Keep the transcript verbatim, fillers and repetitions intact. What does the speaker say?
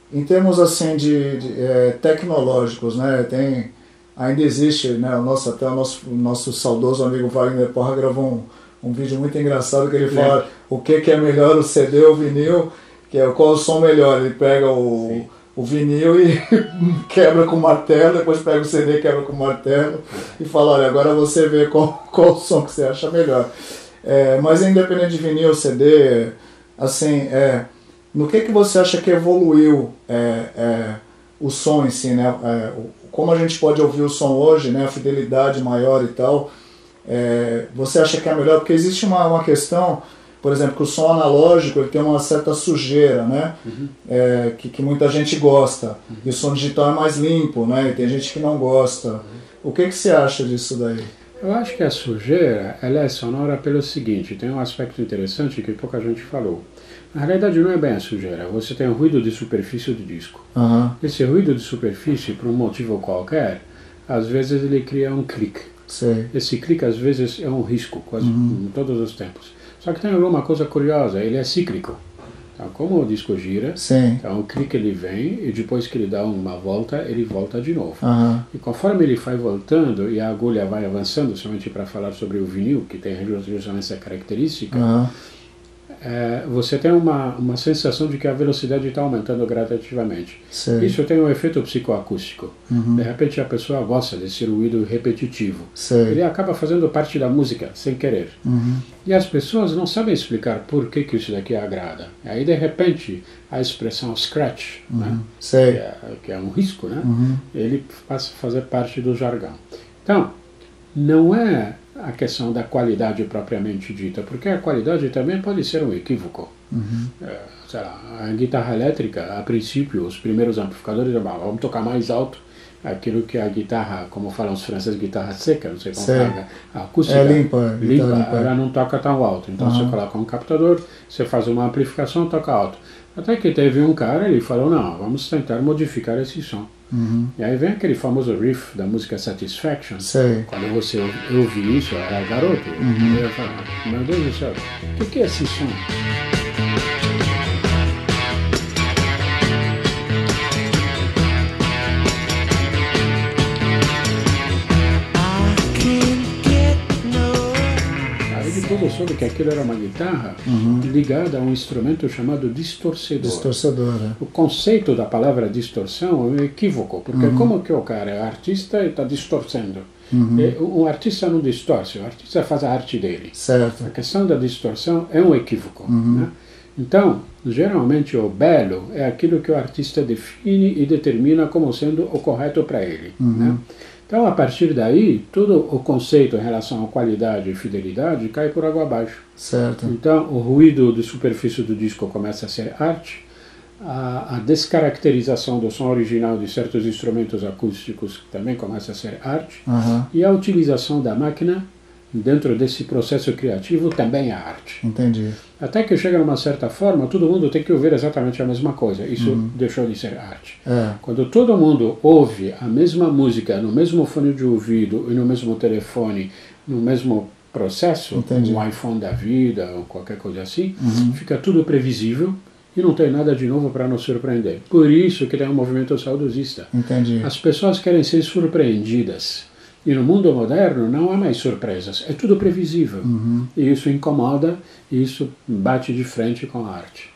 em termos assim de, de é, tecnológicos, né, tem, ainda existe, né, o nosso, até o nosso, o nosso saudoso amigo Wagner Porra gravou um, um vídeo muito engraçado que ele fala é. o que, que é melhor, o C D ou o vinil, que é qual o som melhor. Ele pega o, o vinil e quebra com o martelo, depois pega o C D e quebra com o martelo e fala, olha, agora você vê qual, qual o som que você acha melhor. É, mas independente de vinil, C D, assim, é, no que, que você acha que evoluiu é, é, o som em si, né? É, como a gente pode ouvir o som hoje, né? A fidelidade maior e tal, é, você acha que é melhor? Porque existe uma, uma questão, por exemplo, que o som analógico ele tem uma certa sujeira, né? Uhum. É, que, que muita gente gosta, uhum. E o som digital é mais limpo, né? E tem gente que não gosta. Uhum. O que, que você acha disso daí? Eu acho que a sujeira ela é sonora pelo seguinte, tem um aspecto interessante que pouca gente falou. Na realidade não é bem a sujeira, você tem um ruído de superfície do disco. Uhum. Esse ruído de superfície, por um motivo qualquer, às vezes ele cria um clique. Sim. Esse clique às vezes é um risco, quase uhum. em todos os tempos. Só que tem alguma coisa curiosa, ele é cíclico. Então, como o disco gira, Sim. então o clique ele vem e depois que ele dá uma volta, ele volta de novo. Uhum. E conforme ele vai voltando e a agulha vai avançando, somente para falar sobre o vinil, que tem justamente essa característica, uhum. é, você tem uma, uma sensação de que a velocidade está aumentando gradativamente. Sim. Isso tem um efeito psicoacústico. Uhum. De repente a pessoa gosta desse ruído repetitivo. Sim. Ele acaba fazendo parte da música, sem querer. Uhum. E as pessoas não sabem explicar por que, que isso daqui agrada. E aí, de repente, a expressão scratch, uhum. né? que, é, que é um risco, né? Uhum. Ele passa a fazer parte do jargão. Então, não é a questão da qualidade propriamente dita, porque a qualidade também pode ser um equívoco. Uhum. É, sei lá, a guitarra elétrica, a princípio, os primeiros amplificadores, vamos tocar mais alto, aquilo que a guitarra, como falam os franceses, guitarra seca, não sei como fala, a acústica, é limpa, limpa, limpa, ela não toca tão alto. Então uhum. você coloca um captador, você faz uma amplificação, toca alto. Até que teve um cara, ele falou, não, vamos tentar modificar esse som. Uhum. E aí vem aquele famoso riff da música Satisfaction. Sei. Quando você ouve isso, eu era garoto, uhum. eu falava, meu Deus do céu, o que, que é esse som? Tudo soube que aquilo era uma guitarra uhum. ligada a um instrumento chamado distorcedor. Distorcedor, é. O conceito da palavra distorção é um equívoco, porque uhum. como que o cara é artista e está distorcendo? Uhum. E um artista não distorce, o artista faz a arte dele. Certo. A questão da distorção é um equívoco. Uhum. Né? Então, geralmente o belo é aquilo que o artista define e determina como sendo o correto para ele. Uhum. Né? Então, a partir daí, todo o conceito em relação à qualidade e fidelidade cai por água abaixo. Certo. Então, o ruído de superfície do disco começa a ser arte, a, a descaracterização do som original de certos instrumentos acústicos também começa a ser arte, uhum. e a utilização da máquina dentro desse processo criativo também é arte. Entendi. Até que chega numa certa forma, todo mundo tem que ouvir exatamente a mesma coisa. Isso uhum. deixou de ser arte. É. Quando todo mundo ouve a mesma música no mesmo fone de ouvido e no mesmo telefone, no mesmo processo, Entendi. um iPhone da vida ou qualquer coisa assim, uhum. fica tudo previsível e não tem nada de novo para nos surpreender. Por isso que tem um movimento saudosista. Entendi. As pessoas querem ser surpreendidas. E no mundo moderno não há mais surpresas, é tudo previsível. Uhum. E isso incomoda, e isso bate de frente com a arte.